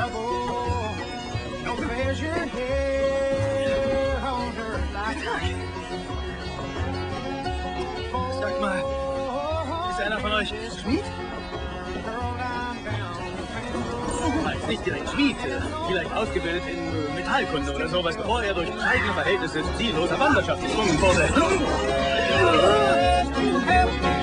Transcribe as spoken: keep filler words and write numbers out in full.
Sag mal, ist einer von euch Schmied? Halt, nicht direkt Schmied, vielleicht ausgebildet in Metallkunde oder sowas, bevor er durch eigene Verhältnisse zu zielloser Wanderschaft gezwungen wurde.